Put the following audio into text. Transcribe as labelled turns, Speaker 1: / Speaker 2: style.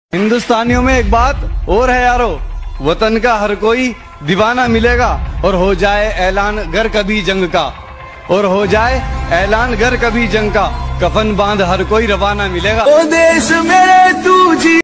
Speaker 1: हिंदुस्तानियों में एक बात और है यारो, वतन का हर कोई दीवाना मिलेगा और हो जाए ऐलान गर कभी जंग का, और हो जाए ऐलान गर कभी जंग का, कफन बांध हर कोई रवाना मिलेगा।
Speaker 2: ओ देश मेरे तू जी